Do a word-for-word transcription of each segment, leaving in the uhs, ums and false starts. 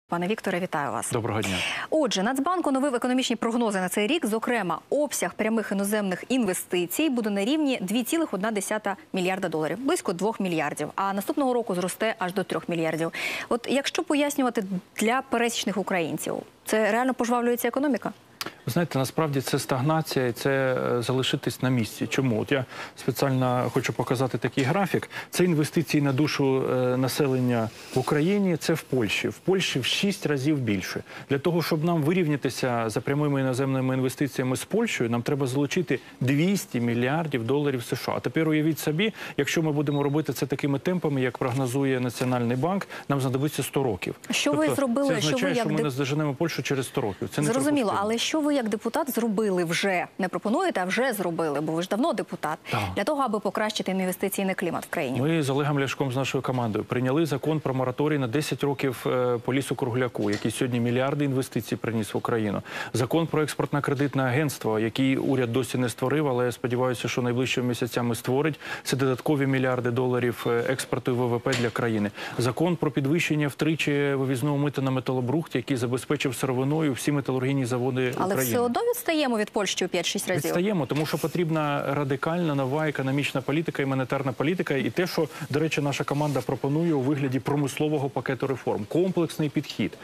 Пане Вікторе, вітаю вас. Доброго дня. Отже, Нацбанк оновив економічні прогнози на цей рік. Зокрема, обсяг прямих іноземних інвестицій буде на рівні два цілих одна десята мільярда доларів, близько двох мільярдів. А наступного року зросте аж до трьох мільярдів. От якщо пояснювати для пересічних українців, це реально пожвавлюється економіка? Ви знаєте, насправді це стагнація і це залишитись на місці. Чому? От я спеціально хочу показати такий графік. Це інвестиції на душу населення в Україні, це в Польщі. В Польщі в шість разів більше. Для того, щоб нам вирівнятися за прямими іноземними інвестиціями з Польщею, нам треба залучити двісті мільярдів доларів США. А тепер уявіть собі, якщо ми будемо робити це такими темпами, як прогнозує Національний банк, нам знадобиться сто років. Що тобто, ви зробили? Це означає, що, ви як що ми деп... наздоженемо Польщу через сто років. Це не Зрозуміло, але що ви як депутат зробили вже? Не пропонуєте, а вже зробили, бо ви ж давно депутат. Так. Для того, аби покращити інвестиційний клімат в країні. Ми з Олегом Ляшком, з нашою командою, прийняли закон про мораторій на десять років по лісу-кругляку, який сьогодні мільярди інвестицій приніс в Україну. Закон про експортно-кредитне агентство, який уряд досі не створив, але я сподіваюся, що найближчими місяцями створить. Це додаткові мільярди доларів експорту і ВВП для країни. Закон про підвищення втричі вивізного мита на металобрухт, який забезпечив сировиною всі металургійні заводи але України. Але все одно відстаємо від Польщі у п'ять-шість разів? Відстаємо, тому що потрібна радикальна, нова економічна політика і монетарна політика. І те, що, до речі, наша команда пропонує у вигляді промислового пакету реформ. Комплексний підхід.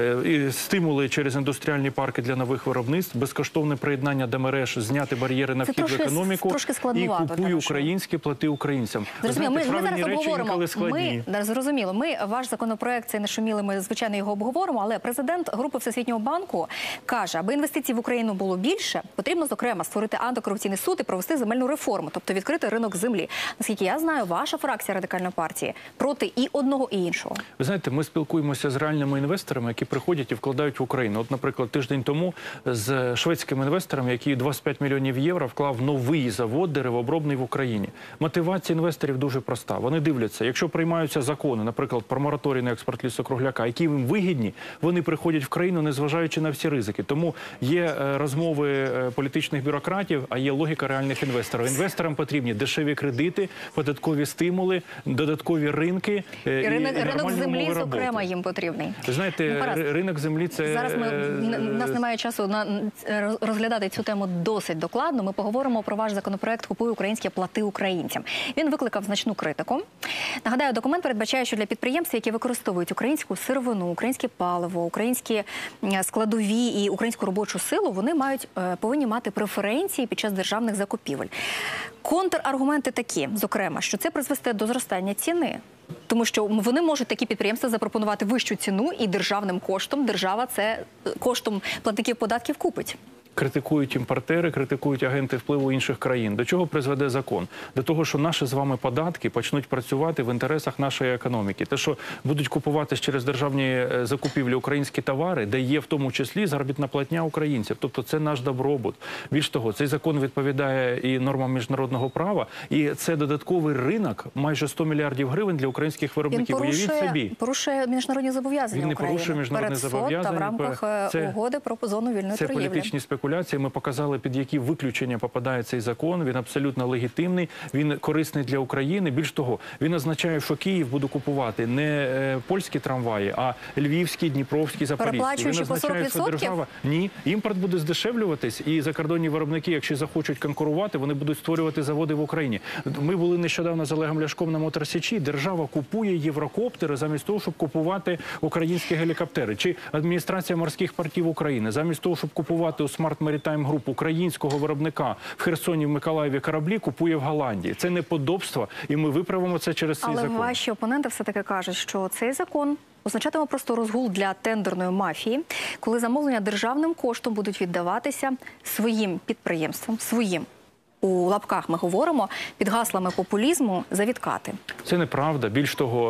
Е, стимули через індустріальні парки для нових виробництв, безкоштовне приєднання до мереж, зняти бар'єри на вхід в економіку. І купуй українське, плати українцям. Зрозуміло, ми, ми зараз обговоримо. Ми, зрозуміло, ми ваш законопроект, це не шуміли, ми, звичайно, його обговоримо, але президент Групи Всесвітнього банку каже, аби інвестицій в Україну було більше, потрібно, зокрема, створити антикорупційний суд і провести земельну реформу, тобто відкрити ринок землі. Наскільки я знаю, ваша фракція Радикальної партії проти і одного, і іншого. Ви знаєте, ми спілкуємося з реальними інвесторами, які приходять і вкладають в Україну. От, наприклад, тиждень тому з шведським інвестором, який двадцять п'ять мільйонів євро вклав новий завод деревообробний в Україні. Мотивація інвесторів дуже проста. Вони дивляться, якщо приймаються закони, наприклад, про мораторій на експорт лісу-кругляка, які їм вигідні, вони приходять в країну, незважаючи на всі ризики. Тому є розмови політичних бюрократів, а є логіка реальних інвесторів. Інвесторам потрібні дешеві кредити, податкові стимули, додаткові ринки і, і ринок, і ринок землі, зокрема, їм потрібний. Ви знаєте, ну, ринок землі – це... Зараз ми, у нас немає часу на розглядати цю тему досить докладно. Ми поговоримо про ваш законопроект «Купуй українське, плати українцям». Він викликав значну критику. Нагадаю, документ передбачає, що для підприємств, які використовують українську сировину, українське паливо, українські складові і українську робочу силу, вони мають, повинні мати преференції під час державних закупівель. Контраргументи такі, зокрема, що це призведе до зростання ціни. Тому що вони можуть, такі підприємства, запропонувати вищу ціну і державним коштом, держава це коштом платників податків купить. Критикують імпортери, критикують агенти впливу інших країн. До чого призведе закон? До того, що наші з вами податки почнуть працювати в інтересах нашої економіки. Те, що будуть купуватись через державні закупівлі українські товари, де є в тому числі заробітна платня українців. Тобто це наш добробут. Більш того, цей закон відповідає і нормам міжнародного права, і це додатковий ринок, майже сто мільярдів гривень для українських виробників. Він порушує, Уявіть собі. порушує міжнародні зобов'язання Він не України. порушує міжнародні зобов'язання. Та в рамках це, угоди про зону вільної це торгівлі. Це політичні спекуляції. Ми показали, під які виключення попадає цей закон. Він абсолютно легітимний, він корисний для України. Більш того, він означає, що Київ буде купувати не польські трамваї, а львівські, дніпровські, запорізькі. Він означає, що держава... Ні, імпорт буде здешевлюватись, і закордонні виробники, якщо захочуть конкурувати, вони будуть створювати заводи в Україні. Ми були нещодавно з Олегом Ляшком на Моторсічі. Держава купує єврокоптери замість того, щоб купувати українські гелікоптери. Чи адміністрація морських портів України замість того, щоб купувати у Smart Maritime Group українського виробника в Херсоні, в Миколаєві кораблі, купує в Голландії. Це неподобство, і ми виправимо це через цей Але закон. Але ваші опоненти все-таки кажуть, що цей закон означатиме просто розгул для тендерної мафії, коли замовлення державним коштом будуть віддаватися своїм підприємствам, своїм. У лапках ми говоримо під гаслами популізму за відкати. Це неправда. Більш того,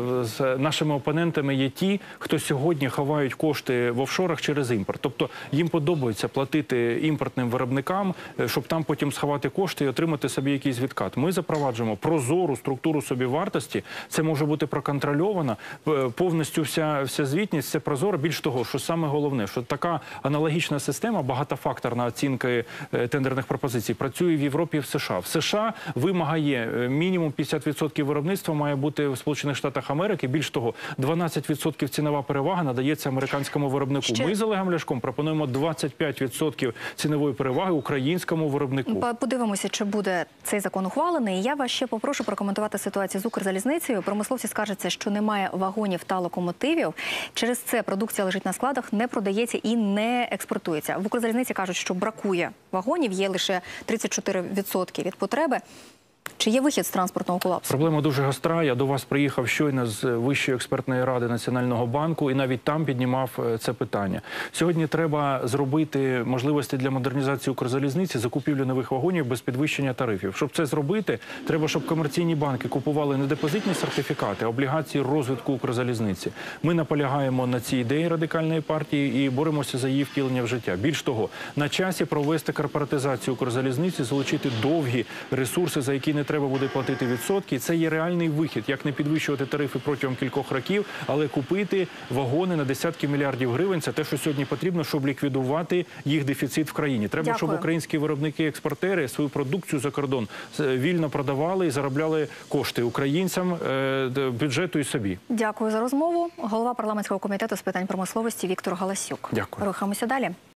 з нашими опонентами є ті, хто сьогодні ховають кошти в офшорах через імпорт. Тобто їм подобається платити імпортним виробникам, щоб там потім сховати кошти і отримати собі якийсь відкат. Ми запроваджуємо прозору структуру собівартості. Це може бути проконтрольовано. Повністю вся, вся звітність, це прозоро. Більш того, що саме головне, що така аналогічна система, багатофакторна оцінка тендерних пропозицій, працює працює в Європі і в США. В США вимагає е, мінімум п'ятдесят відсотків виробництва має бути в Сполучених Штатах Америки. Більш того, дванадцять відсотків цінова перевага надається американському виробнику. Ще... Ми з Олегом Ляшком пропонуємо двадцять п'ять відсотків цінової переваги українському виробнику. Подивимося, чи буде цей закон ухвалений. Я вас ще попрошу прокоментувати ситуацію з Укрзалізницею. Промисловці скаржаться, що немає вагонів та локомотивів. Через це продукція лежить на складах, не продається і не експортується. В Укрзалізниці кажуть, що бракує вагонів, є лише тридцять чотири відсотки від потреби. Чи є вихід з транспортного колапсу? Проблема дуже гостра. Я до вас приїхав щойно з Вищої експертної ради Національного банку і навіть там піднімав це питання. Сьогодні треба зробити можливості для модернізації Укрзалізниці, закупівлю нових вагонів без підвищення тарифів. Щоб це зробити, треба, щоб комерційні банки купували не депозитні сертифікати, а облігації розвитку Укрзалізниці. Ми наполягаємо на цій ідеї Радикальної партії і боремося за її втілення в життя. Більш того, на часі провести корпоратизацію Укрзалізниці, залучити довгі ресурси, за які не треба буде платити відсотки. Це є реальний вихід, як не підвищувати тарифи протягом кількох років, але купити вагони на десятки мільярдів гривень. Це те, що сьогодні потрібно, щоб ліквідувати їх дефіцит в країні. Треба, Дякую. щоб українські виробники-експортери свою продукцію за кордон вільно продавали і заробляли кошти українцям, бюджету і собі. Дякую за розмову. Голова парламентського комітету з питань промисловості Віктор Галасюк. Дякую. Рухаємося далі.